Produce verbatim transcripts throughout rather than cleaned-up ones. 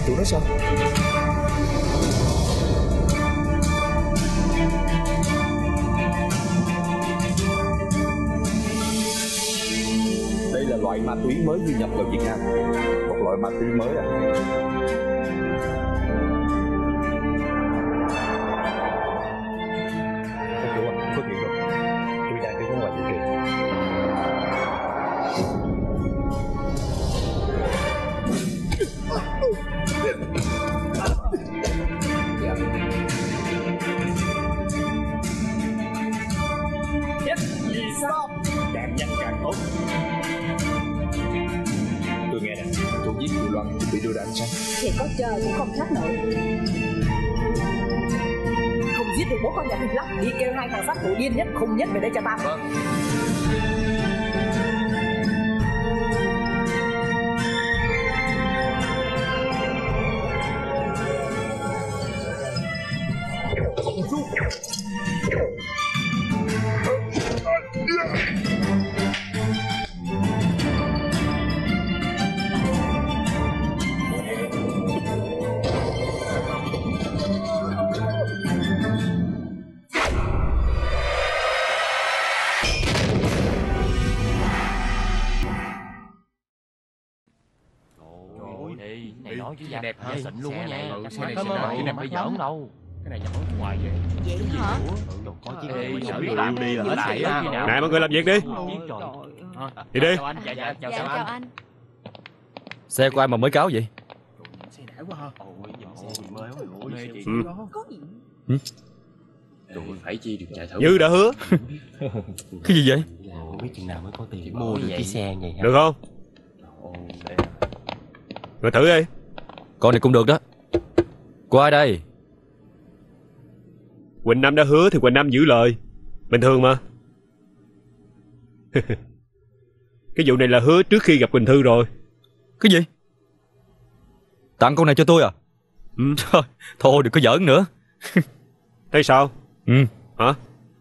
tụi nó sao? Đây là loại ma túy mới du nhập vào Việt Nam. Một loại ma túy mới à? Ông chủ à, phát hiện rồi. Tôi đang đứng ở ngoài hiện trường. Vì sao? Càng nhanh càng tốt. Tôi nghe nè, cô giết Kiều Loan bị đưa ra ánh sáng. Thì có chờ cũng không thoát nổi. Không giết được bố con nhà Hình Lắm, đi kêu hai thằng sát thủ điên nhất khùng nhất về đây cho ta. Vâng. Chứ da đẹp hả? Xịn luôn á nha. Xe này Cái xịn này phải giỡn đâu. Cái này nhập ở ngoài vậy. Vậy hả? Có chiếc Ê, chở người làm yêu đi ở lại hả? á. Này mọi người làm việc đi. Đi đi. Chào anh. Dạ dạ chào Dạ chào chào anh. anh. Xe của ai mà mới cáo vậy? Xe đã quá ha. Mới Ừ. Có gì? Tụi phải chi được chạy thử. Như đã hứa. Cái gì vậy? Không biết chừng nào mới có tiền mua được cái xe vậy. Được không? Rồi thử đi. Con này cũng được đó. Của ai đây? Quỳnh Nam đã hứa thì Quỳnh Nam giữ lời. Bình thường mà. Cái vụ này là hứa trước khi gặp Quỳnh Thư rồi. Cái gì? Tặng con này cho tôi à? Ừ. Thôi, thôi đừng có giỡn nữa. Thấy sao? Ừ. Hả?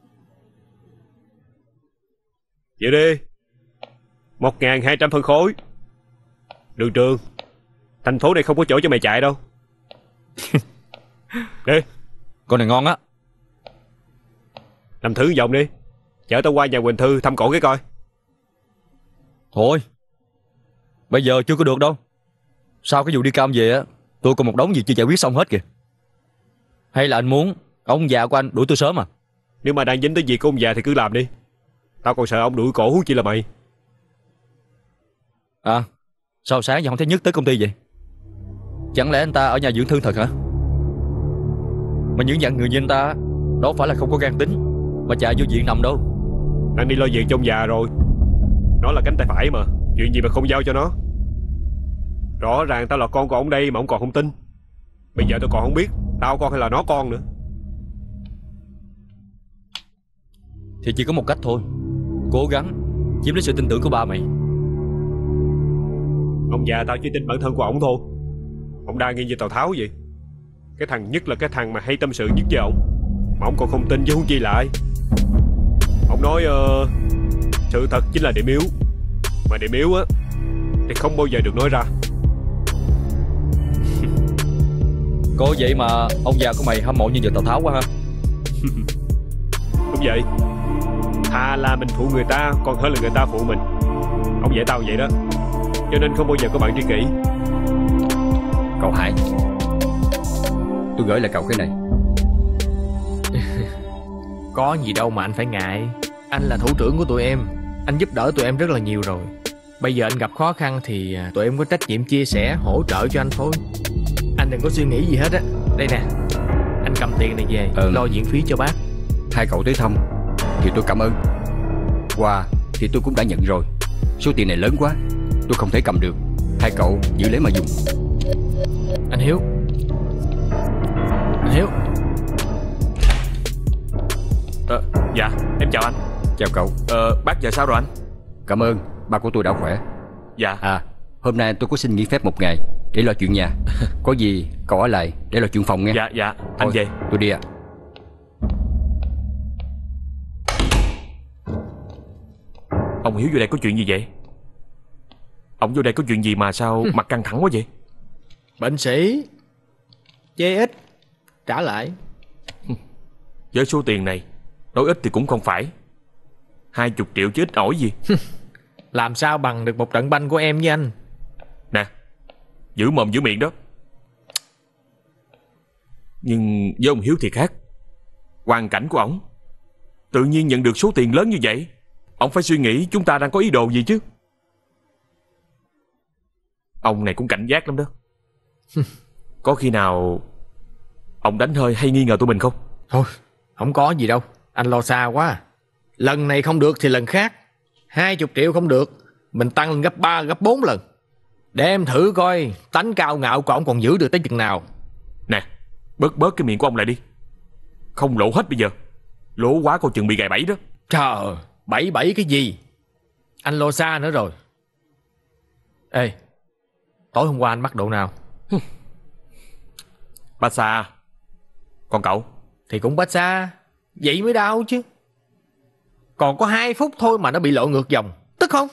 Vậy đi. Một ngàn hai trăm phân khối. Đường Trường, thành phố này không có chỗ cho mày chạy đâu. Đi. Con này ngon á. Làm thử vòng đi. Chở tao qua nhà Quỳnh Thư thăm cổ cái coi. Thôi, bây giờ chưa có được đâu. Sau cái vụ đi cam về á, tôi còn một đống gì chưa giải quyết xong hết kìa. Hay là anh muốn ông già của anh đuổi tôi sớm à? Nếu mà đang dính tới việc của ông già thì cứ làm đi. Tao còn sợ ông đuổi cổ huống chi là mày. À, sao sáng giờ không thấy Nhất tới công ty vậy? Chẳng lẽ anh ta ở nhà dưỡng thương thật hả? Mà những dạng người như anh ta đâu phải là không có gan tính mà chạy vô viện nằm đâu. Đang đi lo việc cho ông già rồi. Nó là cánh tay phải mà. Chuyện gì mà không giao cho nó. Rõ ràng tao là con của ông đây mà ông còn không tin. Bây giờ tao còn không biết tao con hay là nó con nữa. Thì chỉ có một cách thôi. Cố gắng chiếm lấy sự tin tưởng của ba mày. Ông già tao chỉ tin bản thân của ổng thôi. Ông đa nghi như Tào Tháo vậy. Cái thằng Nhất là cái thằng mà hay tâm sự nhất với ổng, mà ổng còn không tin chứ huống chi là ai. Ông nói uh, sự thật chính là điểm yếu. Mà điểm yếu á thì không bao giờ được nói ra. Có vậy mà ông già của mày hâm mộ như giờ Tào Tháo quá ha. Đúng vậy. Thà là mình phụ người ta còn hơn là người ta phụ mình. Ông dạy tao vậy đó. Cho nên không bao giờ có bạn tri kỷ. Cậu Hải, tôi gửi lại cậu cái này. Có gì đâu mà anh phải ngại. Anh là thủ trưởng của tụi em. Anh giúp đỡ tụi em rất là nhiều rồi. Bây giờ anh gặp khó khăn thì tụi em có trách nhiệm chia sẻ, hỗ trợ cho anh thôi. Anh đừng có suy nghĩ gì hết á. Đây nè, anh cầm tiền này về, ừ. lo viện phí cho bác. Hai cậu tới thăm thì tôi cảm ơn. Quà thì tôi cũng đã nhận rồi. Số tiền này lớn quá, tôi không thể cầm được. Hai cậu giữ lấy mà dùng. Anh Hiếu, Anh Hiếu. Ờ, dạ, em chào anh. Chào cậu. Ờ, bác giờ sao rồi anh? Cảm ơn, ba của tôi đã khỏe. Dạ. À, hôm nay tôi có xin nghỉ phép một ngày để lo chuyện nhà. Có gì cậu ở lại để lo chuyện phòng nghe. Dạ, dạ, anh Thôi, về. tôi đi ạ. À. Ông Hiếu vô đây có chuyện gì vậy? Ông vô đây có chuyện gì mà sao mặt căng thẳng quá vậy? Bệnh sĩ chê ít, trả lại. Với số tiền này, nói ít thì cũng không phải. Hai chục triệu chứ ít ỏi gì. Làm sao bằng được một trận banh của em với anh. Nè, giữ mồm giữ miệng đó. Nhưng với ông Hiếu thì khác. Hoàn cảnh của ổng, tự nhiên nhận được số tiền lớn như vậy, ông phải suy nghĩ chúng ta đang có ý đồ gì chứ. Ông này cũng cảnh giác lắm đó. Có khi nào ông đánh hơi hay nghi ngờ tụi mình không? Thôi, không có gì đâu. Anh lo xa quá. Lần này không được thì lần khác. Hai chục triệu không được, mình tăng lên gấp ba, gấp bốn lần. Để em thử coi tánh cao ngạo của ông còn giữ được tới chừng nào. Nè, bớt bớt cái miệng của ông lại đi. Không lỗ hết bây giờ. Lỗ quá coi chừng bị gài bẫy đó. Trời, bẫy bẫy cái gì? Anh lo xa nữa rồi. Ê, tối hôm qua anh bắt độ nào? Bách xa. Còn cậu? Thì cũng bách xa. Vậy mới đau chứ. Còn có hai phút thôi mà nó bị lội ngược dòng. Tức không?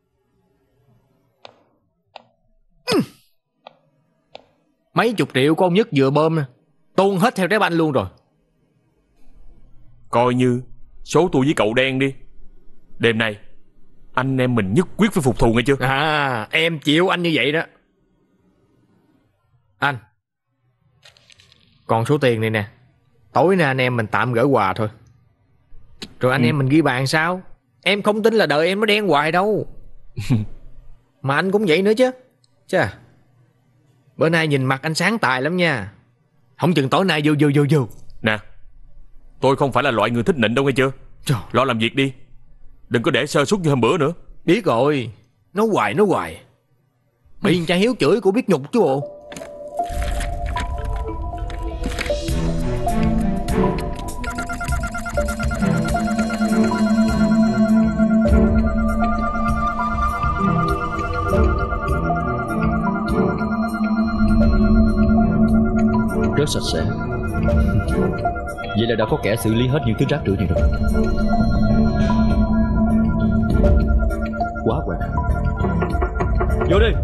Mấy chục triệu của ông Nhất vừa bơm tuôn hết theo trái banh luôn rồi. Coi như số tôi với cậu đen đi. Đêm nay anh em mình nhất quyết phải phục thù nghe chưa? À, em chịu anh như vậy đó. Anh, còn số tiền này nè. Tối nay anh em mình tạm gỡ quà thôi. Rồi anh ừ. em mình ghi bàn sao? Em không tin là đời em nó đen hoài đâu. Mà anh cũng vậy nữa chứ. Chà, bữa nay nhìn mặt anh sáng tài lắm nha. Không chừng tối nay vô vô vô vô. Nè, tôi không phải là loại người thích nịnh đâu nghe chưa? Trời. Lo làm việc đi. Đừng có để sơ suất như hôm bữa nữa. Biết rồi. Nói hoài nói hoài. Bị con cha Hiếu chửi cũng biết nhục chứ bộ. Rất sạch sẽ. Vậy là đã có kẻ xử lý hết những thứ rác rưởi này rồi. Quá hoàn hảo. Vô đi.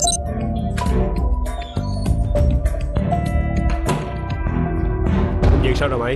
Công việc sao rồi mày?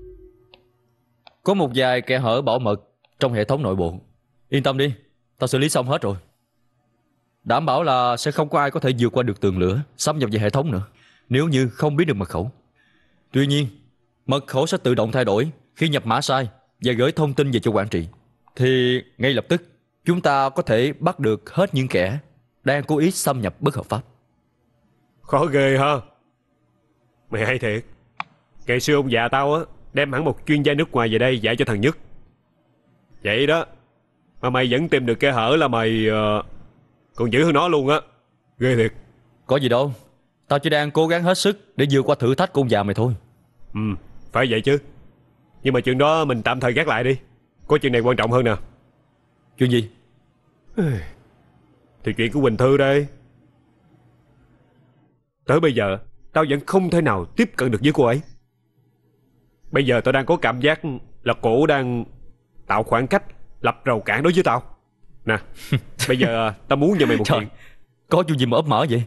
Có một vài kẽ hở bảo mật trong hệ thống nội bộ. Yên tâm đi, tao xử lý xong hết rồi. Đảm bảo là sẽ không có ai có thể vượt qua được tường lửa xâm nhập vào hệ thống nữa, nếu như không biết được mật khẩu. Tuy nhiên, mật khẩu sẽ tự động thay đổi khi nhập mã sai và gửi thông tin về cho quản trị. Thì ngay lập tức chúng ta có thể bắt được hết những kẻ đang cố ý xâm nhập bất hợp pháp. Khó ghê ha. Mày hay thiệt. Ngày xưa ông già tao á đem hẳn một chuyên gia nước ngoài về đây dạy cho thằng Nhất. Vậy đó mà mày vẫn tìm được kẽ hở là mày uh, còn dữ hơn nó luôn á. Ghê thiệt. Có gì đâu, tao chỉ đang cố gắng hết sức để vượt qua thử thách của ông già mày thôi. Ừ, phải vậy chứ. Nhưng mà chuyện đó mình tạm thời gác lại đi. Có chuyện này quan trọng hơn nè. Chuyện gì? Thì chuyện của Quỳnh Thư đây. Tới bây giờ tao vẫn không thể nào tiếp cận được với cô ấy. Bây giờ tao đang có cảm giác là cổ đang tạo khoảng cách, lập rào cản đối với tao. Nè, bây giờ tao muốn nhờ mày một Trời, chuyện. có chuyện gì mà ấp mở vậy?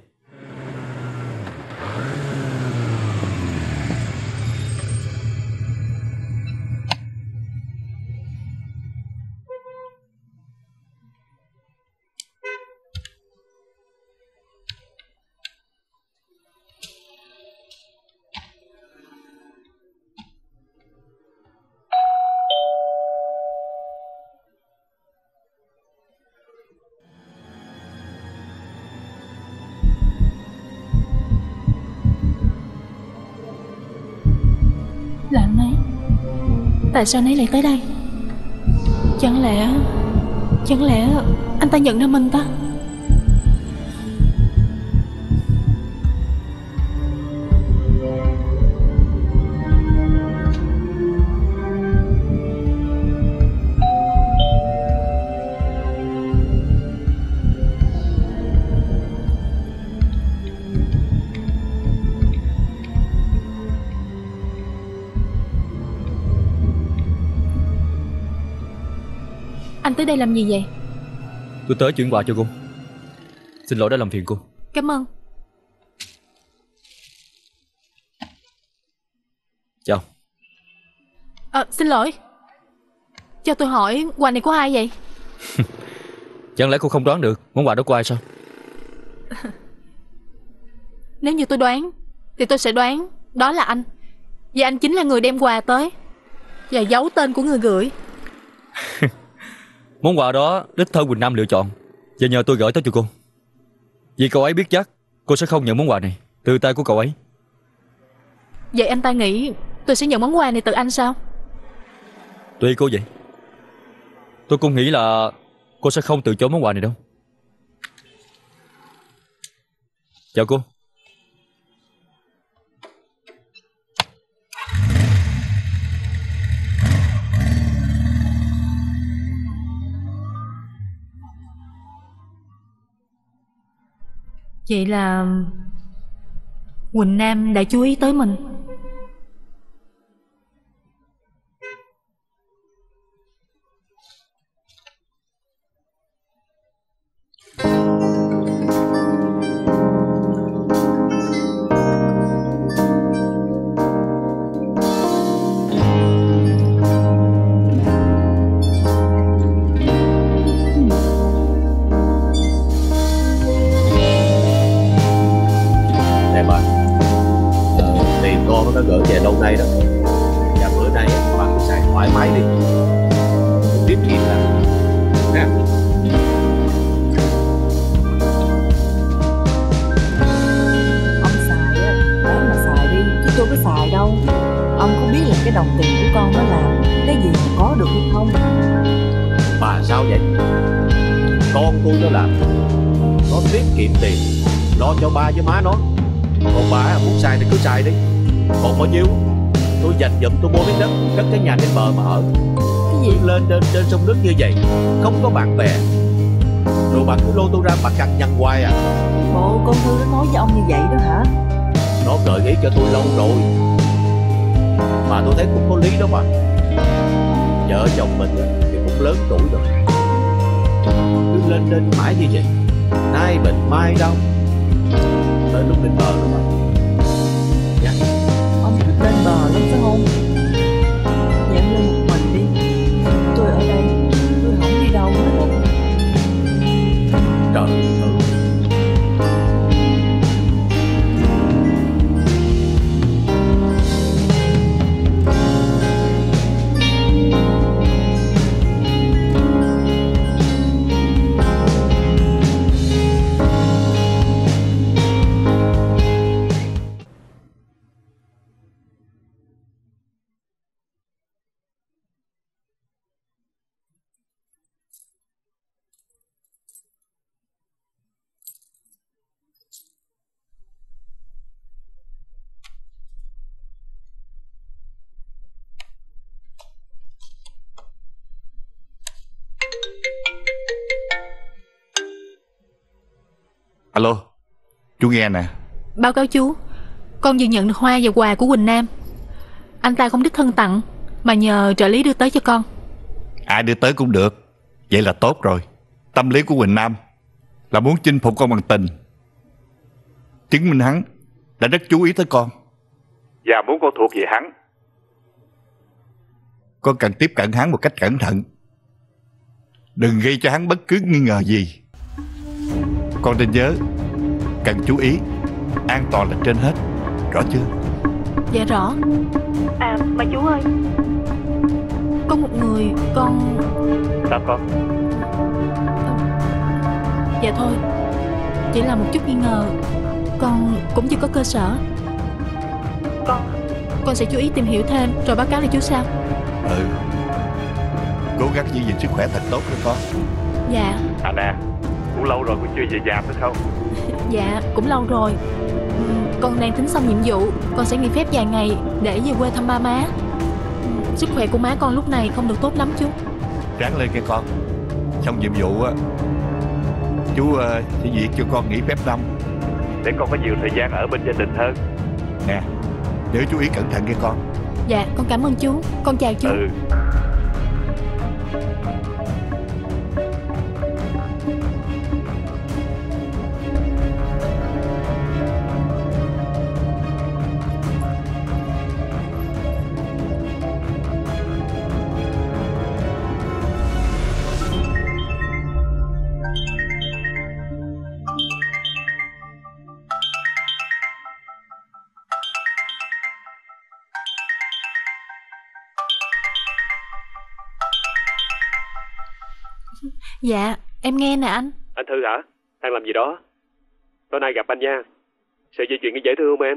Là anh ấy. Tại sao anh ấy lại tới đây? Chẳng lẽ Chẳng lẽ anh ta nhận ra mình ta? Anh tới đây làm gì vậy? Tôi tới chuyển quà cho cô. Xin lỗi đã làm phiền cô. Cảm ơn. Chào. À, xin lỗi. Cho tôi hỏi quà này của ai vậy? Chẳng lẽ cô không đoán được món quà đó của ai sao? Nếu như tôi đoán thì tôi sẽ đoán đó là anh. Vì anh chính là người đem quà tới và giấu tên của người gửi. Món quà đó đích thân Quỳnh Nam lựa chọn và nhờ tôi gửi tới cho cô. Vì cậu ấy biết chắc cô sẽ không nhận món quà này từ tay của cậu ấy. Vậy anh ta nghĩ tôi sẽ nhận món quà này từ anh sao? Tùy cô vậy. Tôi cũng nghĩ là cô sẽ không từ chối món quà này đâu. Chào cô. Vậy là Quỳnh Nam đã chú ý tới mình. Nó gửi về lâu nay đó, và bữa nay bà cứ xài thoải mái đi, tiết kiệm là nè. Ông xài á, đó mà xài đi, chứ tôi có xài đâu. Ông có biết là cái đồng tiền của con nó làm cái gì mà có được hay không? Bà sao vậy? Con tôi nó làm, nó tiết kiệm tiền, lo cho ba với má nó. Còn bà muốn xài thì cứ xài đi. Còn bao nhiêu tôi dành dụm tôi mua miếng đất, cất cái nhà trên bờ mà ở. Cái gì? Lên trên trên sông nước như vậy, không có bạn bè, rồi bà cứ lôi tôi ra bà cằn nhằn hoài à. Bộ con Thư nó nói với ông như vậy đó hả? Nó gợi ý cho tôi lâu rồi, mà tôi thấy cũng có lý đó mà. Vợ chồng mình thì cũng lớn tuổi rồi, cứ lên trên mãi như vậy, nay bệnh mai đau, tới lúc lên bờ rồi mà. Dạ. Ông thích lên bờ lắm phải không? Vậy em lên một mình đi, tôi ở đây, tôi không đi đâu hết. Trời ơi. Alo, chú nghe nè. Báo cáo chú, con vừa nhận được hoa và quà của Quỳnh Nam. Anh ta không đích thân tặng, mà nhờ trợ lý đưa tới cho con. Ai đưa tới cũng được, vậy là tốt rồi. Tâm lý của Quỳnh Nam là muốn chinh phục con bằng tình, chứng minh hắn đã rất chú ý tới con và muốn con thuộc về hắn. Con cần tiếp cận hắn một cách cẩn thận, đừng gây cho hắn bất cứ nghi ngờ gì. Con nên nhớ, cần chú ý, an toàn là trên hết, rõ chưa? Dạ rõ. À mà chú ơi, có một người con... Sao con? Dạ thôi, chỉ là một chút nghi ngờ, con cũng chưa có cơ sở. Con Con sẽ chú ý tìm hiểu thêm rồi báo cáo lại chú sau. Ừ, cố gắng giữ gìn sức khỏe thật tốt cho con. Dạ. À nè, cũng lâu rồi con chưa về nhà phải không? Dạ, cũng lâu rồi. ừ, Con đang tính xong nhiệm vụ, con sẽ nghỉ phép vài ngày để về quê thăm ba má. ừ, Sức khỏe của má con lúc này không được tốt lắm chú. Ráng lên kìa con. Xong nhiệm vụ á, chú uh, sẽ duyệt cho con nghỉ phép năm để con có nhiều thời gian ở bên gia đình hơn. Nè, nhớ chú ý cẩn thận kìa con. Dạ, con cảm ơn chú. Con chào chú. Ừ. Dạ, em nghe nè anh. Anh Thư hả? Đang làm gì đó? Tối nay gặp anh nha. Sợi dây chuyền có dễ thương không em?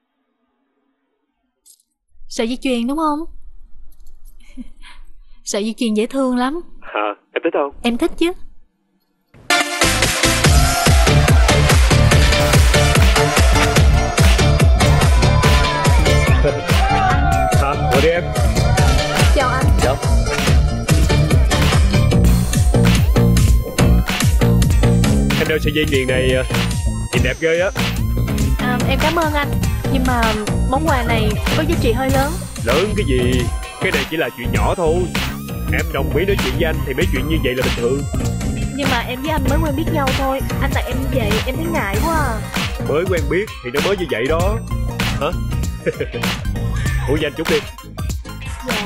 Sợi dây chuyền đúng không? Sợi dây chuyền dễ thương lắm. À, em thích không? Em thích chứ. Hả? Ngồi đi em. Chào anh. Chào. Em đeo sợi dây chuyền này nhìn đẹp ghê á. À, em cảm ơn anh. Nhưng mà món quà này có giá trị hơi lớn. Lớn cái gì? Cái này chỉ là chuyện nhỏ thôi. Em đồng ý nói chuyện với anh thì mấy chuyện như vậy là bình thường. Nhưng mà em với anh mới quen biết nhau thôi. Anh tặng em như vậy em thấy ngại quá à. Mới quen biết thì nó mới như vậy đó. Hả? Hữu với anh chút đi. Dạ.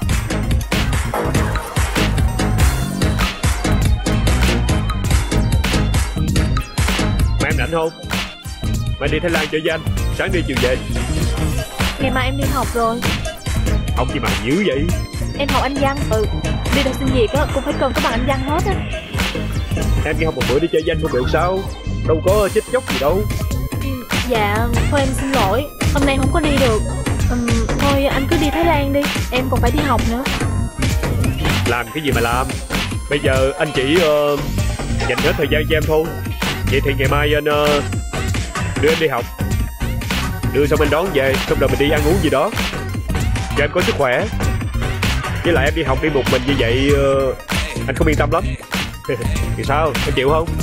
Mà em rảnh không? Mà đi Thái Lan chơi với anh. Sáng đi chiều về. Ngày mai em đi học rồi. Học gì mà dữ vậy? Em học Anh văn. Ừ. Đi đâu xin việc á cũng phải cần có bằng Anh văn hết á. Em đi học một bữa đi chơi với anh không được sao? Đâu có chết chóc gì đâu. Dạ, thôi em xin lỗi. Hôm nay không có đi được. uhm, Thôi anh cứ đi Thái Lan đi. Em còn phải đi học nữa. Làm cái gì mà làm? Bây giờ anh chỉ uh, dành hết thời gian cho em thôi. Vậy thì ngày mai anh uh, đưa em đi học. Đưa xong anh đón về. Xong rồi mình đi ăn uống gì đó cho em có sức khỏe. Với lại em đi học đi một mình như vậy uh, anh không yên tâm lắm. Thì sao? Em chịu không?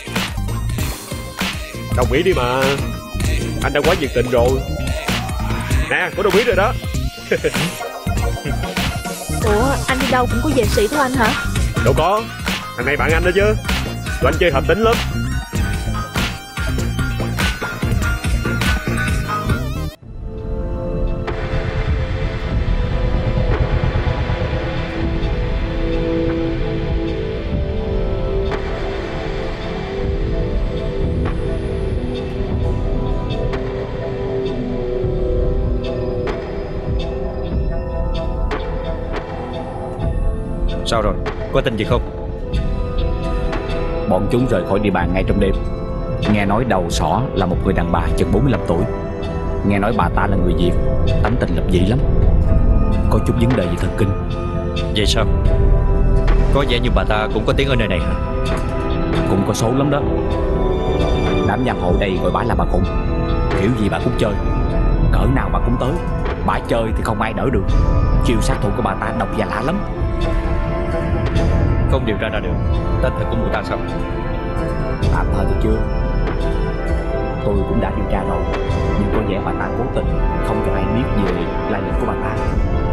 Đồng ý đi mà. Anh đã quá nhiệt tình rồi. Nè, có đồng ý rồi đó. Ủa, anh đi đâu cũng có vệ sĩ thôi anh hả? Đâu có. Thằng này bạn anh đó chứ. Tụi anh chơi hợp tính lắm. Sao rồi? Có tin gì không? Bọn chúng rời khỏi địa bàn ngay trong đêm. Nghe nói đầu sỏ là một người đàn bà chừng bốn mươi lăm tuổi. Nghe nói bà ta là người Việt, tánh tình lập dị lắm, có chút vấn đề về thần kinh. Vậy sao? Có vẻ như bà ta cũng có tiếng ở nơi này hả? Cũng có số lắm đó. Đám giang hồ đây gọi bà là bà Khùng. Kiểu gì bà cũng chơi, cỡ nào bà cũng tới. Bà chơi thì không ai đỡ được. Chiêu sát thủ của bà ta độc và lạ lắm. Không điều tra ra được tên thật của mụ ta sao? Tạm thời thì chưa. Tôi cũng đã điều tra rồi, nhưng có vẻ bà ta cố tình không cho ai biết về lai lịch của bà ta.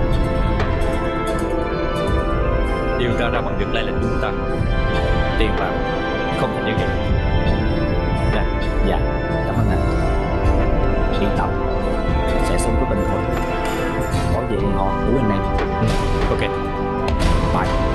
Điều tra ra bằng được lai lịch của mụ ta, tiền vào không thành vấn đề. Dạ, dạ, cảm ơn anh. Yên tâm, sẽ sống có bình thôi. Có gì họ cứu anh em. Ừ, ok. Bye.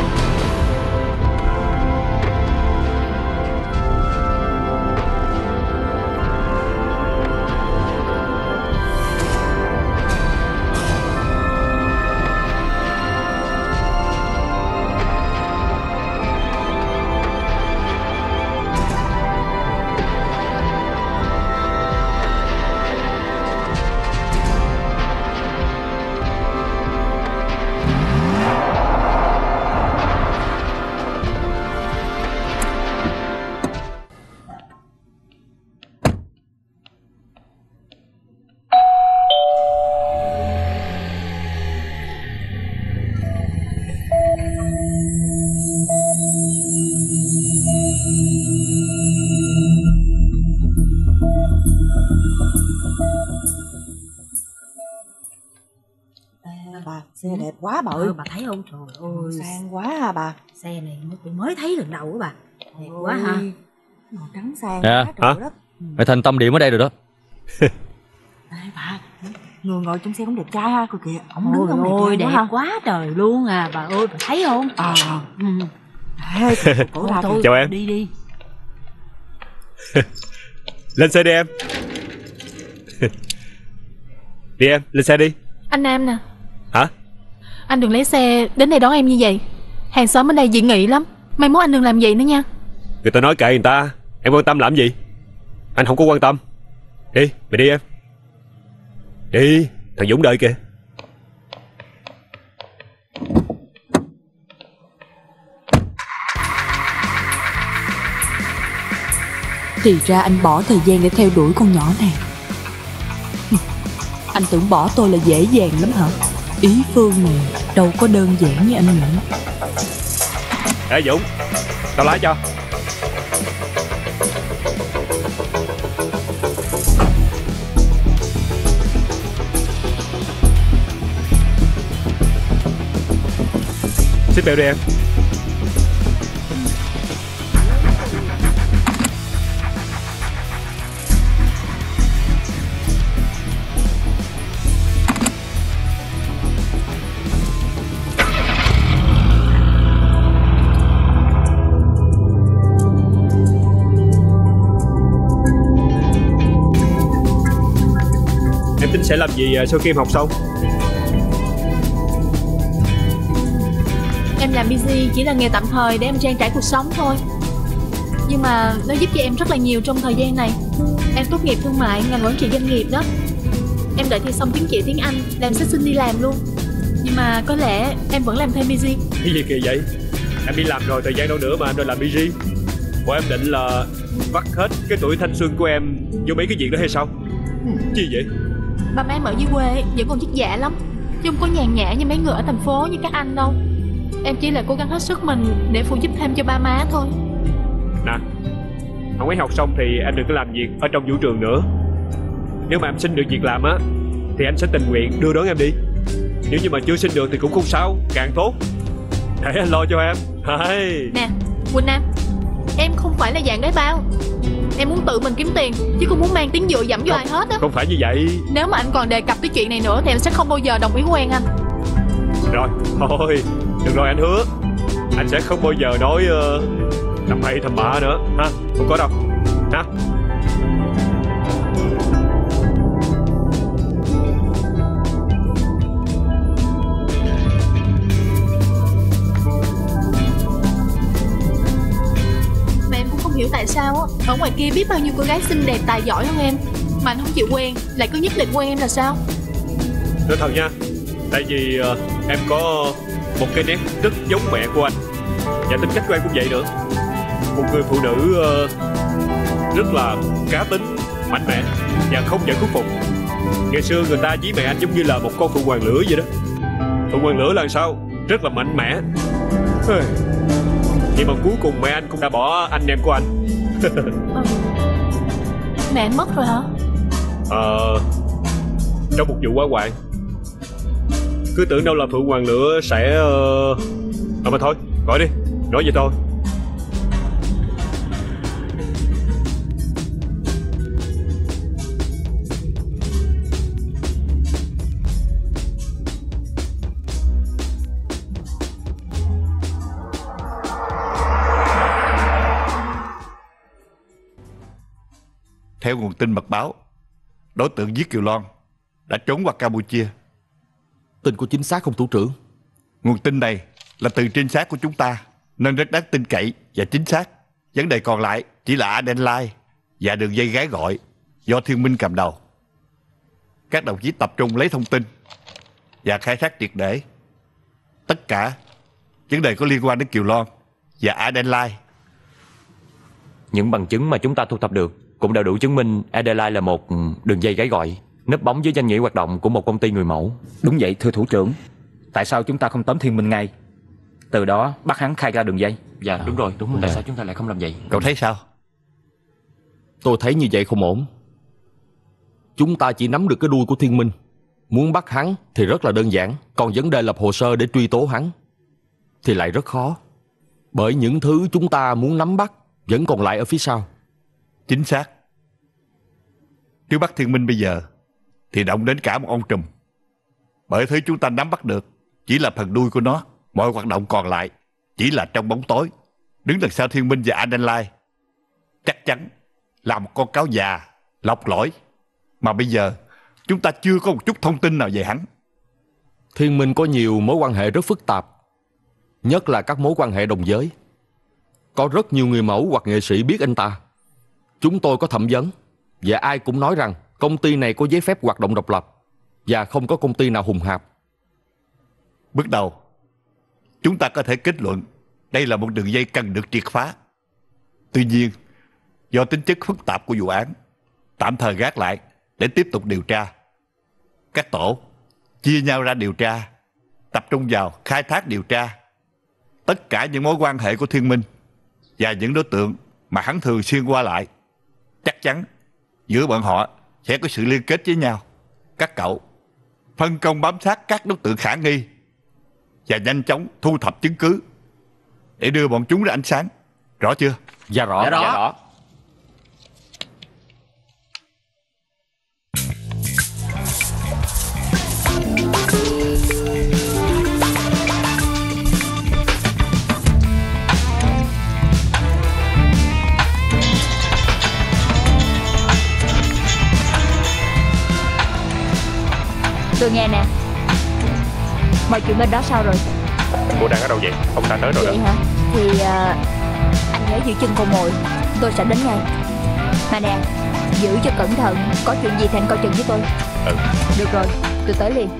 Xe đẹp quá bà ơi. Ờ, bà thấy không? Trời ơi, sang quá à bà. xe này tôi mới thấy lần đầu á bà. Đẹp Ôi, quá ha. màu trắng sang Nè, quá trời đất. Mày thành tâm điểm ở đây rồi đó. Ê bà, người ngồi trong xe cũng đẹp trai ha, coi kìa. Ông đứng ông Ôi đẹp đẹp quá, quá trời luôn à bà ơi, bà thấy không? Ờ. Ừ. Ê, cổ ra Thôi, chào em. đi đi. Lên xe đi em. Đi em, lên xe đi. Anh Nam nè. Hả? Anh đừng lấy xe đến đây đón em như vậy. Hàng xóm bên đây dị nghị lắm. Mai mốt anh đừng làm vậy nữa nha. Người ta nói kệ người ta, em quan tâm làm gì? Anh không có quan tâm. Đi, mày đi em. Đi, thằng Dũng đợi kìa. Thì ra anh bỏ thời gian để theo đuổi con nhỏ này. Anh tưởng bỏ tôi là dễ dàng lắm hả? Ý Phương này đâu có đơn giản như anh nghĩ. Ê Dũng, tao lái cho. Xích bèo đi em. Em tính sẽ làm gì sau khi em học xong? Em làm busy chỉ là nghề tạm thời để em trang trải cuộc sống thôi. Nhưng mà nó giúp cho em rất là nhiều trong thời gian này. Em tốt nghiệp thương mại, ngành quản trị doanh nghiệp đó. Em đợi thi xong chứng chỉ tiếng Anh, làm sẽ xin đi làm luôn. Nhưng mà có lẽ em vẫn làm thêm busy. Cái gì kỳ vậy? Em đi làm rồi, thời gian đâu nữa mà anh đòi làm busy? Bộ em định là vắt hết cái tuổi thanh xuân của em vô mấy cái việc đó hay sao? Chi vậy? Ba má em ở dưới quê vẫn còn chức dạ lắm, chứ không có nhàn nhã như mấy người ở thành phố như các anh đâu. Em chỉ là cố gắng hết sức mình để phụ giúp thêm cho ba má thôi. Nè, không ấy học xong thì em đừng có làm việc ở trong vũ trường nữa. Nếu mà em xin được việc làm á thì anh sẽ tình nguyện đưa đón em đi. Nếu như mà chưa xin được thì cũng không sao, càng tốt. Để anh lo cho em. Hay. Nè, Quỳnh Nam, em không phải là dạng gái bao. Em muốn tự mình kiếm tiền, chứ không muốn mang tiếng dựa dẫm vô ai hết á. Không phải như vậy. Nếu mà anh còn đề cập tới chuyện này nữa thì em sẽ không bao giờ đồng ý quen anh. Rồi, thôi, được rồi anh hứa. Anh sẽ không bao giờ nói uh, tầm bậy tầm bạ nữa ha. Không có đâu ha. Mà em cũng không hiểu tại sao á, ở ngoài kia biết bao nhiêu cô gái xinh đẹp tài giỏi hơn em, mà anh không chịu quen, lại cứ nhất định quen em là sao? Nói thật nha, tại vì uh, em có một cái nét rất giống mẹ của anh, và tính cách của em cũng vậy nữa. Một người phụ nữ uh, rất là cá tính, mạnh mẽ và không dễ khuất phục. Ngày xưa người ta ví mẹ anh giống như là một con phượng hoàng lửa vậy đó. Phượng hoàng lửa là sao? Rất là mạnh mẽ. Nhưng mà cuối cùng mẹ anh cũng đã bỏ anh em của anh. Ừ. Mẹ anh mất rồi hả? Ờ Trong một vụ hỏa hoạn. Cứ tưởng đâu là phượng hoàng lửa sẽ uh... À mà thôi, gọi đi, nói vậy thôi. Theo nguồn tin mật báo, đối tượng giết Kiều Loan đã trốn qua Campuchia. Tin của chính xác không thủ trưởng? Nguồn tin này là từ trinh sát của chúng ta, nên rất đáng tin cậy và chính xác. Vấn đề còn lại chỉ là Adeline và đường dây gái gọi do Thiên Minh cầm đầu. Các đồng chí tập trung lấy thông tin và khai thác triệt để tất cả vấn đề có liên quan đến Kiều Loan và Adeline. Những bằng chứng mà chúng ta thu thập được cũng đã đủ chứng minh Adeline là một đường dây gái gọi, nấp bóng dưới danh nghĩa hoạt động của một công ty người mẫu. Đúng vậy thưa thủ trưởng. Tại sao chúng ta không tóm Thiên Minh ngay, từ đó bắt hắn khai ra đường dây? Dạ đúng rồi, đúng rồi. Tại sao chúng ta lại không làm vậy? Cậu thấy sao? Tôi thấy như vậy không ổn. Chúng ta chỉ nắm được cái đuôi của Thiên Minh. Muốn bắt hắn thì rất là đơn giản, còn vấn đề lập hồ sơ để truy tố hắn thì lại rất khó. Bởi những thứ chúng ta muốn nắm bắt vẫn còn lại ở phía sau. Chính xác. Nếu bắt Thiên Minh bây giờ thì động đến cả một ông trùm. Bởi thứ chúng ta nắm bắt được chỉ là phần đuôi của nó. Mọi hoạt động còn lại chỉ là trong bóng tối. Đứng đằng sau Thiên Minh và Adeline chắc chắn là một con cáo già lọc lỗi. Mà bây giờ chúng ta chưa có một chút thông tin nào về hắn. Thiên Minh có nhiều mối quan hệ rất phức tạp, nhất là các mối quan hệ đồng giới. Có rất nhiều người mẫu hoặc nghệ sĩ biết anh ta. Chúng tôi có thẩm vấn, và ai cũng nói rằng công ty này có giấy phép hoạt động độc lập và không có công ty nào hùng hạp. Bước đầu, chúng ta có thể kết luận đây là một đường dây cần được triệt phá. Tuy nhiên, do tính chất phức tạp của vụ án, tạm thời gác lại để tiếp tục điều tra. Các tổ chia nhau ra điều tra, tập trung vào khai thác điều tra tất cả những mối quan hệ của Thiên Minh và những đối tượng mà hắn thường xuyên qua lại. Chắc chắn giữa bọn họ sẽ có sự liên kết với nhau. Các cậu phân công bám sát các đối tượng khả nghi và nhanh chóng thu thập chứng cứ để đưa bọn chúng ra ánh sáng. Rõ chưa? Dạ rõ. Dạ rõ. Dạ rõ. Tôi nghe nè. Mọi chuyện bên đó sao rồi? Cô đang ở đâu vậy? Ông ta tới rồi vậy đó. Hả? Thì uh, anh nhớ giữ chân con mồi. Tôi sẽ đến ngay. Mà nè, giữ cho cẩn thận. Có chuyện gì thì anh coi chừng với tôi. Ừ. Được rồi, tôi tới liền.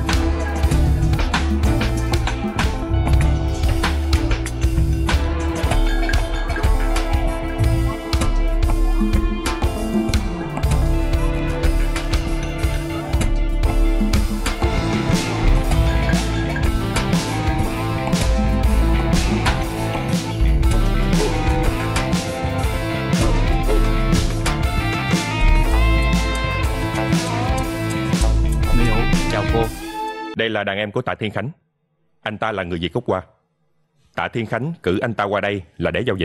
Đây là đàn em của Tạ Thiên Khánh. Anh ta là người Việt gốc Hoa. Tạ Thiên Khánh cử anh ta qua đây là để giao dịch.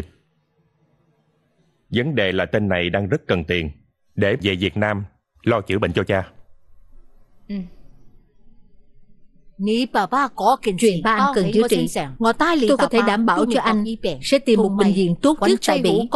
Vấn đề là tên này đang rất cần tiền để về Việt Nam lo chữa bệnh cho cha. Ừ. Chuyện ba anh cần chữa trị, tôi có thể đảm bảo cho anh sẽ tìm một bệnh viện tốt nhất tại Bỉ.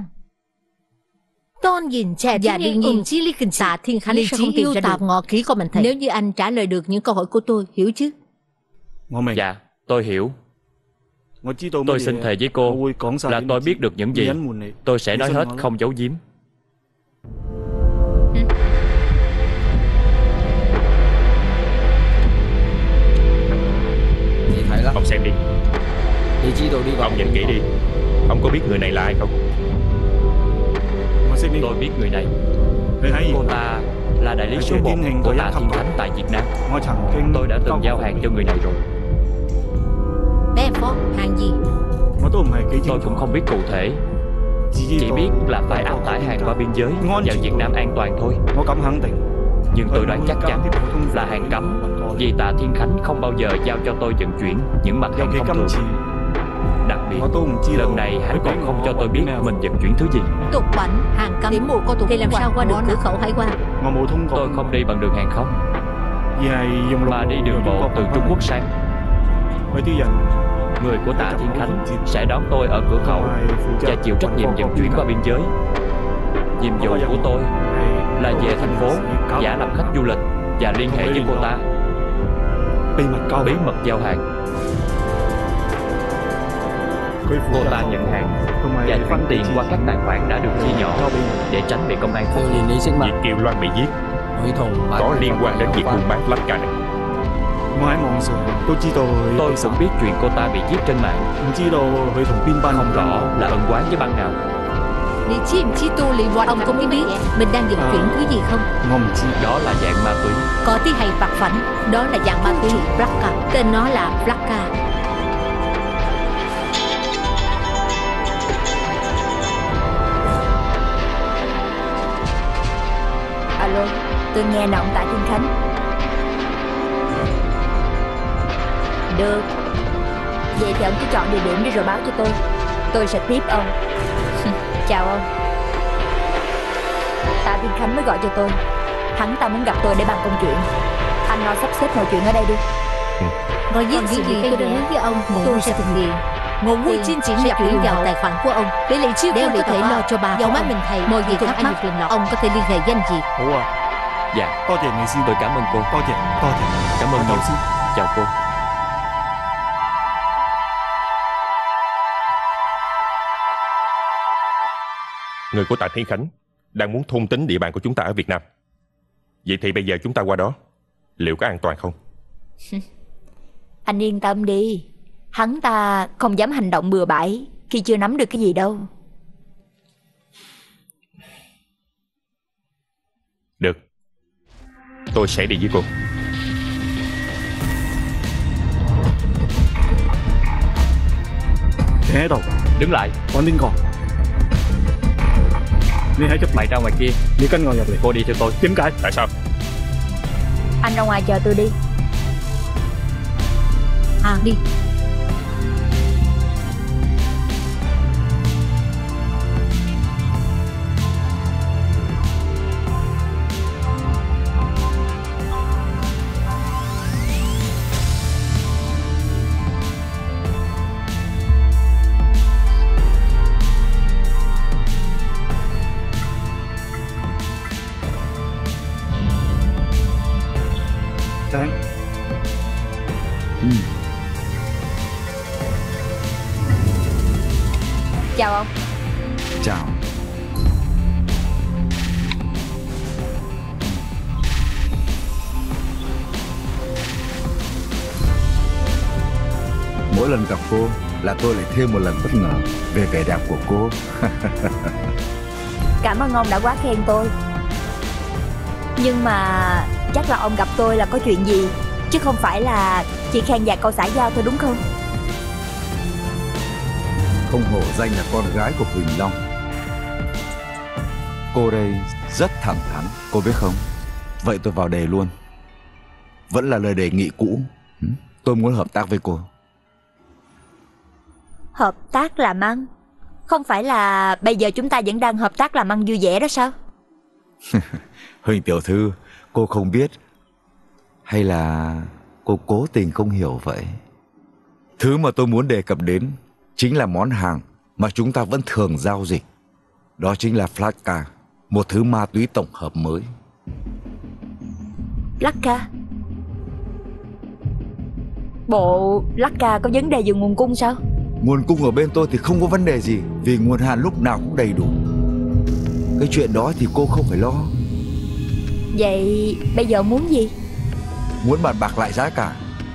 Và đương nhiên, Tạ Thiên Khánh sẽ không tìm ra được ngọ kỹ của mình thầy. Nếu như anh trả lời được những câu hỏi của tôi, hiểu chứ? Dạ, tôi hiểu. Tôi xin thề với cô là tôi biết được những gì, tôi sẽ nói hết, không giấu giếm. Ông xem đi. Ông nhìn kỹ đi. Ông có biết người này là ai không? Tôi biết người này. Cô ta là đại lý số một của Tạ Thiên Khánh tại Việt Nam. Tôi đã từng giao hàng cho người này rồi. Hàng gì? Tôi cũng không biết cụ thể, chỉ biết là phải áp tải hàng qua biên giới vào Việt Nam an toàn thôi. Nhưng tôi đoán chắc chắn là hàng cấm, vì Tạ Thiên Khánh không bao giờ giao cho tôi vận chuyển những mặt hàng thông thường. Đặc biệt, lần này hắn còn không cho tôi biết mình vận chuyển thứ gì. Tục bảnh, hàng cấm thì làm sao qua được cửa khẩu hải quan? Tôi không đi bằng đường hàng không, mà đi đường bộ từ Trung Quốc sang. Người của Tạ Thiên Khánh sẽ đón tôi ở cửa khẩu và chịu trách nhiệm vận chuyển qua biên giới. Nhiệm vụ của tôi là về thành phố, giả làm khách du lịch và liên hệ với cô ta, bí mật giao hàng. Cô ta nhận hàng và chuyển tiền qua các tài khoản đã được chia nhỏ để tránh bị công an phát hiện. Việt Kiều Loan bị giết có liên quan đến việc buôn bán Flacca này. Tôi cũng biết chuyện cô ta bị giết trên mạng, không rõ là ân oán với băng nào. Ông có biết mình đang vận chuyển thứ gì không? Đó là dạng ma túy. Có tí hay bạc phảnh, đó là dạng ma túy Flacca. Tên nó là Flacca. Alo, tôi nghe nè ông Tạ Thiên Khánh. Được. Vậy thì ông cứ chọn địa điểm đi rồi báo cho tôi. Tôi sẽ tiếp ông. Chào ông. Tạ Thiên Khánh mới gọi cho tôi. Hắn ta muốn gặp tôi để bàn công chuyện. Anh lo sắp xếp mọi chuyện ở đây đi. Nói viết gì gì tôi đồng ý với ông, tôi sẽ thực hiện. Tiền sẽ chuyển vào tài khoản của ông để lấy chiếc để ông có thể lo cho bà. Dầu mắt mình thầy, mọi việc thắc mắc ông có thể liên hệ danh gì. Dạ, tôi cảm ơn cô. Cảm ơn nhiều. Chào cô. Người của Tạ Thiên Khánh đang muốn thôn tính địa bàn của chúng ta ở Việt Nam. Vậy thì bây giờ chúng ta qua đó, liệu có an toàn không? Anh yên tâm đi, hắn ta không dám hành động bừa bãi khi chưa nắm được cái gì đâu. Được, tôi sẽ đi với cô. Thế đâu? Đứng lại. Còn bên còn. Mày ra ngoài kia. Cô đi theo tôi. Điểm cái. Tại sao? Anh ra ngoài chờ tôi đi. À đi. Sáng. Ừ. Chào ông. Chào. Mỗi lần gặp cô là tôi lại thêm một lần bất ngờ về vẻ đẹp của cô. Cảm ơn ông đã quá khen tôi. Nhưng mà chắc là ông gặp tôi là có chuyện gì, chứ không phải là chỉ khen vài câu xã giao thôi đúng không? Không hổ danh là con gái của Huỳnh Long. Cô đây rất thẳng thắn, cô biết không? Vậy tôi vào đề luôn. Vẫn là lời đề nghị cũ. Tôi muốn hợp tác với cô. Hợp tác làm ăn? Không phải là bây giờ chúng ta vẫn đang hợp tác làm ăn vui vẻ đó sao? Huỳnh tiểu thư, cô không biết hay là cô cố tình không hiểu vậy? Thứ mà tôi muốn đề cập đến chính là món hàng mà chúng ta vẫn thường giao dịch. Đó chính là Flakka, một thứ ma túy tổng hợp mới. Flakka? Bộ Flakka có vấn đề về nguồn cung sao? Nguồn cung ở bên tôi thì không có vấn đề gì, vì nguồn hàng lúc nào cũng đầy đủ. Cái chuyện đó thì cô không phải lo. Vậy bây giờ muốn gì? Muốn bàn bạc lại giá cả.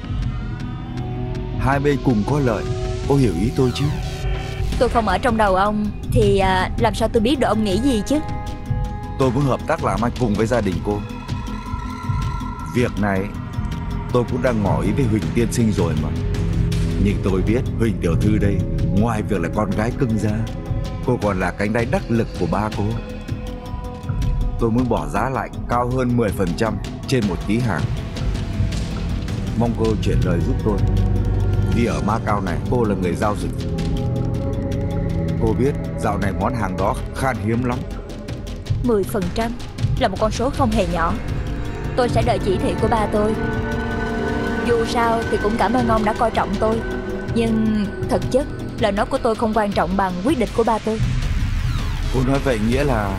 Hai bên cùng có lợi. Cô hiểu ý tôi chứ? Tôi không ở trong đầu ông thì à, làm sao tôi biết được ông nghĩ gì chứ? Tôi muốn hợp tác làm ăn cùng với gia đình cô. Việc này tôi cũng đang ngỏ ý với Huỳnh tiên sinh rồi mà. Nhưng tôi biết Huỳnh tiểu thư đây, ngoài việc là con gái cưng ra, cô còn là cánh tay đắc lực của ba cô. Tôi muốn bỏ giá lại cao hơn mười phần trăm trên một ký hàng. Mong cô chuyển lời giúp tôi, vì ở Macau này cô là người giao dịch. Cô biết dạo này món hàng đó khan hiếm lắm. Mười phần trăm là một con số không hề nhỏ. Tôi sẽ đợi chỉ thị của ba tôi. Dù sao thì cũng cảm ơn ông đã coi trọng tôi. Nhưng thực chất lời nói của tôi không quan trọng bằng quyết định của ba tôi. Cô nói vậy nghĩa là...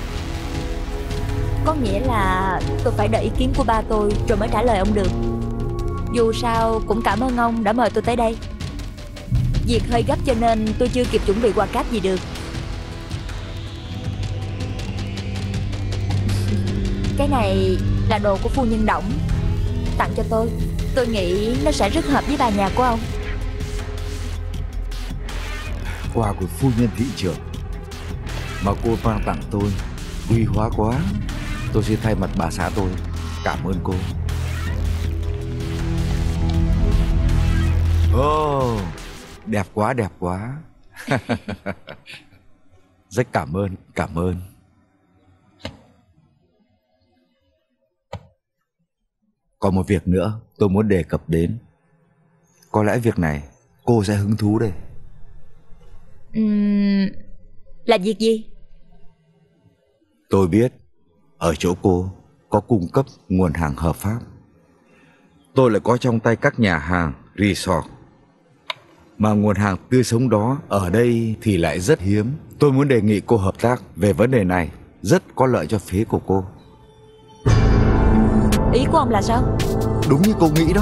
Có nghĩa là tôi phải đợi ý kiến của ba tôi rồi mới trả lời ông được. Dù sao cũng cảm ơn ông đã mời tôi tới đây. Việc hơi gấp cho nên tôi chưa kịp chuẩn bị quà cáp gì được. Cái này là đồ của phu nhân Đổng, tặng cho tôi. Tôi nghĩ nó sẽ rất hợp với bà nhà của ông. Quà của phu nhân thị trưởng mà cô mang tặng tôi quý hóa quá. Tôi xin thay mặt bà xã tôi cảm ơn cô. Oh, đẹp quá, đẹp quá. Rất cảm ơn, cảm ơn. Còn một việc nữa tôi muốn đề cập đến. Có lẽ việc này cô sẽ hứng thú đây. uhm, Là việc gì? Tôi biết ở chỗ cô có cung cấp nguồn hàng hợp pháp. Tôi lại có trong tay các nhà hàng, resort. Mà nguồn hàng tươi sống đó ở đây thì lại rất hiếm. Tôi muốn đề nghị cô hợp tác về vấn đề này, rất có lợi cho phía của cô. Ý của ông là sao? Đúng như cô nghĩ đó.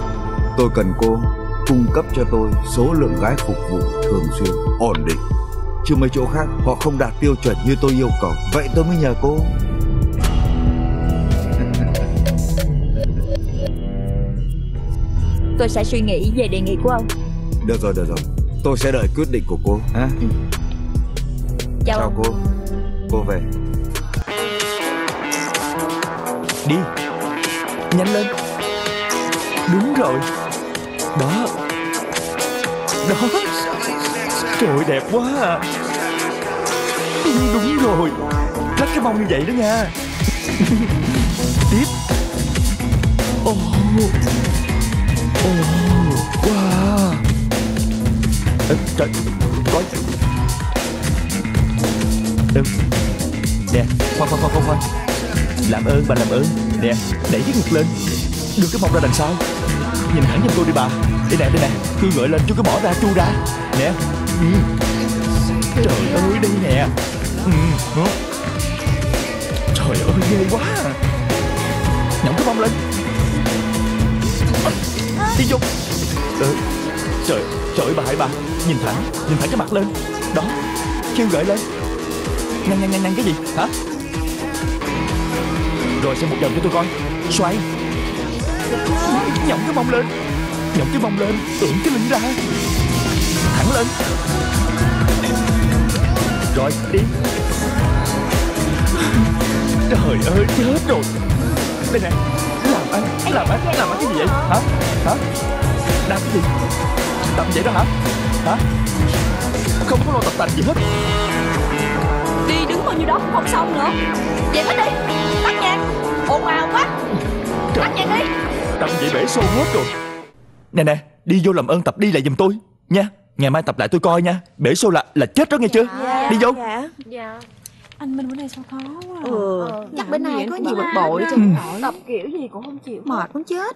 Tôi cần cô cung cấp cho tôi số lượng gái phục vụ thường xuyên, ổn định. chứ mấy chỗ khác họ không đạt tiêu chuẩn như tôi yêu cầu. Vậy tôi mới nhờ cô. Tôi sẽ suy nghĩ về đề nghị của ông. Được rồi, được rồi. Tôi sẽ đợi quyết định của cô. À? Ừ. Chào, Chào cô. Cô về. Đi. Nhanh lên. Đúng rồi. Đó. Đó. Trời đẹp quá à. Ừ, đúng rồi. Lắc cái mông như vậy đó nha. Tiếp. Ồ. Ồ. Wow. Ê, trời. Coi. Ừ. Nè. Khoan khoan khoan khoan khoan. Làm ơn bà, làm ơn. Nè. Đẩy cái ngực lên. Đưa cái mông ra đằng sau. Nhìn thẳng giùm tôi đi bà. Đây nè, đây nè. Cứ ngợi lên chú cái mỏ ra, chu ra. Nè. Ừ. Trời ơi, đây nè. Ừ. Trời ơi, ghê quá. Nhõng cái mông lên. Đi vô. Ừ. Trời, trời bà hãy bà. Nhìn thẳng, nhìn thẳng cái mặt lên. Đó. Kêu gợi lên. Nhanh nhanh nhanh nhanh cái gì hả? Rồi xem một vòng cho tôi coi. Xoay. Nhõng cái mông lên. Nhõng cái mông lên. Ưỡn cái lưng ra. Thẳng lên. Rồi đi. Trời ơi chết rồi. Đây nè. Làm anh. Làm anh. Làm anh cái gì vậy hả? Hả? Đạp cái gì? Đạp vậy đó hả? Hả? Không có lo tập tành gì hết. Đi đứng bao nhiêu đó cũng không xong nữa. Vậy mới đi. Tắt nhạc. Ồn ào quá. Tắt nhạc đi. Tập vậy bể xô hết rồi. Nè nè. Đi vô làm ơn tập đi lại giùm tôi nha. Ngày mai tập lại tôi coi nha. Bể xô là là chết đó nghe chưa? Dạ, đi vô. Dạ. Dạ. Anh Minh bữa nay sao khó quá. Ừ. ờ, Chắc bữa nay có nhiều bực bội chứ. Tập kiểu gì cũng không chịu. Mệt muốn chết.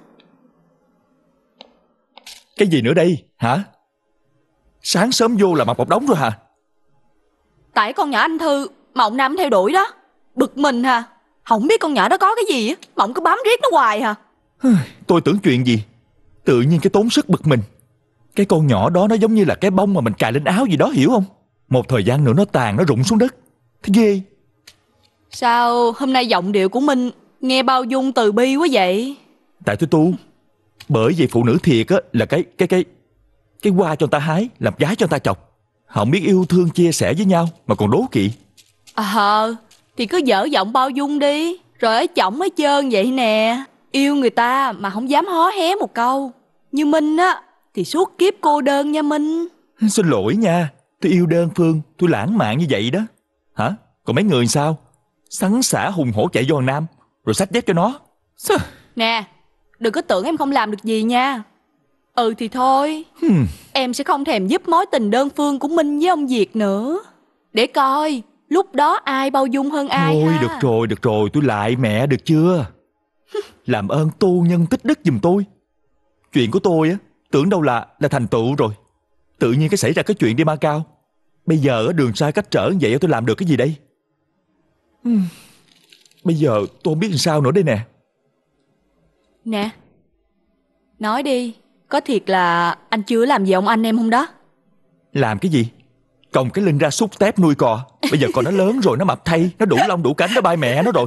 Cái gì nữa đây hả? Sáng sớm vô là mặc một đống rồi hả? Tại con nhỏ anh Thư mà ông Nam theo đuổi đó. Bực mình hả? Không biết con nhỏ đó có cái gì á mà ông cứ bám riết nó hoài hả? Tôi tưởng chuyện gì. Tự nhiên cái tốn sức bực mình. Cái con nhỏ đó nó giống như là cái bông mà mình cài lên áo gì đó, hiểu không? Một thời gian nữa nó tàn, nó rụng xuống đất. Thế ghê. Sao hôm nay giọng điệu của Minh nghe bao dung từ bi quá vậy? Tại tôi tu. Bởi vì phụ nữ thiệt á là cái cái cái cái hoa cho người ta hái, làm gái cho người ta chọc. Không biết yêu thương chia sẻ với nhau mà còn đố kỵ. Ờ, thì cứ dở giọng bao dung đi. Rồi ở chổng hết trơn vậy nè. Yêu người ta mà không dám hó hé một câu. Như Minh á thì suốt kiếp cô đơn nha Minh. Xin lỗi nha. Tôi yêu đơn phương, tôi lãng mạn như vậy đó. Hả? Còn mấy người sao? Sắn xả hùng hổ chạy vô Hoàng Nam rồi xách dép cho nó. Sao? Nè, đừng có tưởng em không làm được gì nha. Ừ thì thôi. Hmm. Em sẽ không thèm giúp mối tình đơn phương của Minh với ông Việt nữa. Để coi lúc đó ai bao dung hơn ai. Thôi ha. được rồi, được rồi. Tôi lại mẹ được chưa? Làm ơn tu nhân tích đức giùm tôi. Chuyện của tôi á, tưởng đâu là là thành tựu rồi. Tự nhiên cái xảy ra cái chuyện đi Macau. Bây giờ ở đường sai cách trở vậy tôi làm được cái gì đây? Hmm. Bây giờ tôi không biết làm sao nữa đây nè. Nè, nói đi. Có thiệt là anh chưa làm gì ông anh em không đó? Làm cái gì? Còng cái lưng ra xúc tép nuôi cò. Bây giờ con nó lớn rồi, nó mập thay, nó đủ lông đủ cánh, nó bay mẹ nó rồi.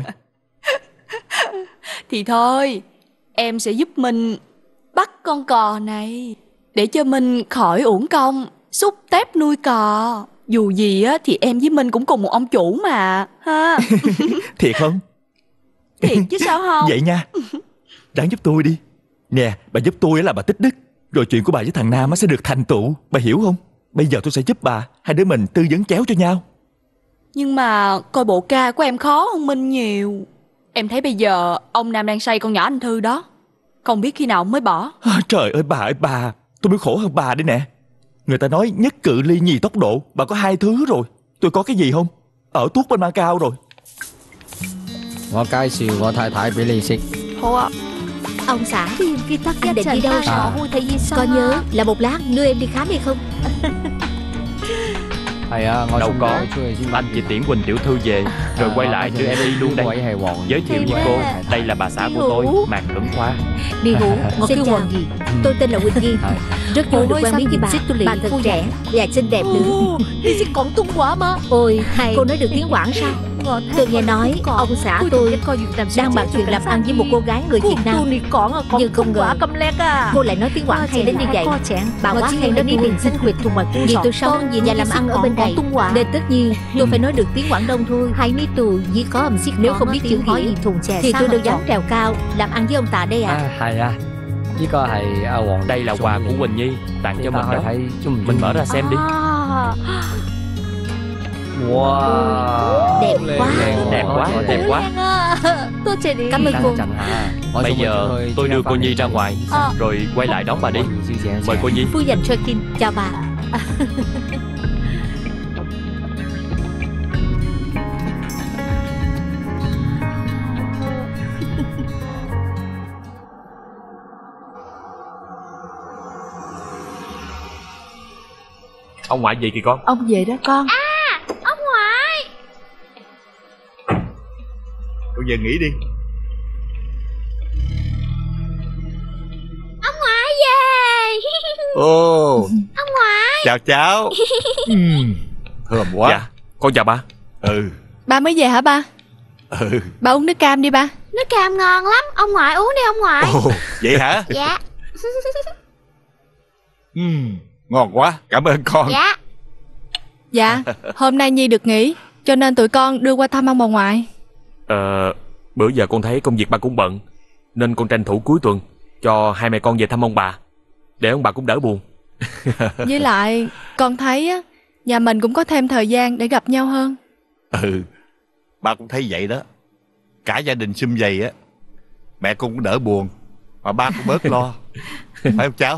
Thì thôi, em sẽ giúp mình bắt con cò này để cho mình khỏi uổng công xúc tép nuôi cò. Dù gì á thì em với Minh cũng cùng một ông chủ mà ha. Thiệt không? Thiệt chứ sao không? Vậy nha. Ráng giúp tôi đi. Nè, bà giúp tôi là bà tích đức. Rồi chuyện của bà với thằng Nam á sẽ được thành tựu. Bà hiểu không? Bây giờ tôi sẽ giúp bà. Hai đứa mình tư vấn chéo cho nhau. Nhưng mà coi bộ ca của em khó hơn Minh nhiều. Em thấy bây giờ ông Nam đang say con nhỏ anh Thư đó. Không biết khi nào mới bỏ. À, trời ơi bà ơi bà. Tôi mới khổ hơn bà đây nè. Người ta nói nhất cự ly nhì tốc độ. Bà có hai thứ rồi. Tôi có cái gì không? Ở tuốt bên Macau rồi. 我介紹我太太俾你識。 好啊。 Ông xã, anh định đi đâu à. sao? Có nhớ là một lát đưa em đi khám hay không? Đâu có, anh chỉ tiễn Quỳnh tiểu thư về rồi quay lại đưa em đi luôn đây. Giới thiệu với cô, đây là bà xã của tôi, Mạc Cẩn Khoa. Đi ngủ, ngồi kêu quần gì? Tôi tên là Quỳnh Nhi. Rất vui được quen biết với bà. Bà thật trẻ và xinh đẹp nữa. Đi sẽ còn tung quả mà. Ôi, hay cô nói được tiếng Quảng sao? Tôi nghe nói ông xã tôi đang bàn chuyện làm ăn với một cô gái người Việt Nam, nhưng không ngờ cô lại nói tiếng Quảng hay đến như vậy. Bà quá hay nói đi mình sinh huyệt thùng ngoài cung. Vì tôi sống và làm ăn ở bên này nên tất nhiên tôi phải nói được tiếng Quảng Đông thôi. Hay ní tù chỉ có ẩm xích, nếu không biết chữ hỏi gì thùng chè thì tôi đâu dám trèo cao làm ăn với ông ta đây à. Hay à, đây là quà của Quỳnh Nhi tặng cho mình đó. Mình mở ra xem đi. Wow, đẹp quá, đẹp quá, đẹp quá. Cảm ơn cô. Bây giờ tôi đưa cô Nhi ra ngoài rồi quay lại đón bà đi. Mời cô Nhi. Phu dành cho Kim, chào bà. Ông ngoại gì kìa con? Ông về đó con. À, ông ngoại. Con về nghỉ đi. Ông ngoại về. Ồ, ông ngoại. chào cháu. Thơm quá. Dạ, con chào ba. Ừ. Ba mới về hả ba? Ừ. Ba uống nước cam đi ba. Nước cam ngon lắm. Ông ngoại uống đi ông ngoại. Ồ, vậy hả? Dạ. uhm, ngon quá, cảm ơn con. Dạ. Dạ, hôm nay Nhi được nghỉ cho nên tụi con đưa qua thăm ông bà ngoại. Ờ, bữa giờ con thấy công việc ba cũng bận nên con tranh thủ cuối tuần cho hai mẹ con về thăm ông bà, để ông bà cũng đỡ buồn. Với lại con thấy á, nhà mình cũng có thêm thời gian để gặp nhau hơn. Ừ, ba cũng thấy vậy đó. Cả gia đình sum vầy á, mẹ con cũng đỡ buồn, mà ba cũng bớt lo. Phải không cháu?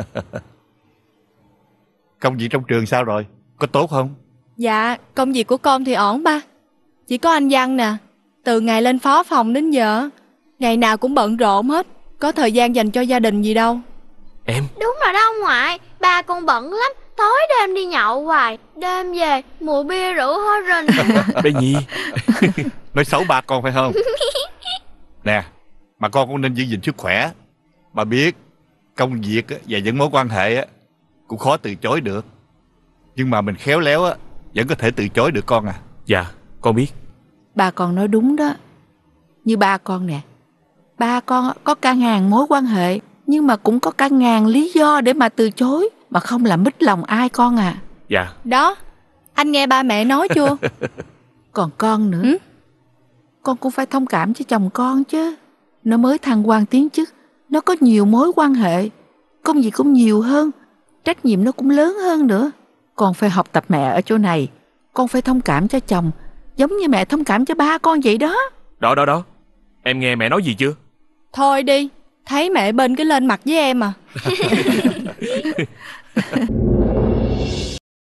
Công việc trong trường sao rồi? Có tốt không? Dạ, công việc của con thì ổn ba. Chỉ có anh Văn nè, từ ngày lên phó phòng đến giờ, ngày nào cũng bận rộn hết, có thời gian dành cho gia đình gì đâu. Em? Đúng rồi đó ông ngoại, ba con bận lắm, tối đêm đi nhậu hoài, đêm về mùi bia rượu hôi rình. Bé Nhi. Nói xấu ba con phải không? Nè, mà con cũng nên giữ gìn sức khỏe. Bà biết, công việc và những mối quan hệ cũng khó từ chối được. Nhưng mà mình khéo léo á, vẫn có thể từ chối được con à. Dạ, con biết. Bà con nói đúng đó. Như ba con nè, ba con có cả ngàn mối quan hệ, nhưng mà cũng có cả ngàn lý do để mà từ chối, mà không làm mít lòng ai con à. Dạ. Đó, anh nghe ba mẹ nói chưa? Còn con nữa, ừ? Con cũng phải thông cảm cho chồng con chứ. Nó mới thăng quan tiến chức, nó có nhiều mối quan hệ, công việc cũng nhiều hơn, trách nhiệm nó cũng lớn hơn nữa. Con phải học tập mẹ ở chỗ này. Con phải thông cảm cho chồng, giống như mẹ thông cảm cho ba con vậy đó. Đó đó đó, em nghe mẹ nói gì chưa? Thôi đi, thấy mẹ bên cái lên mặt với em à.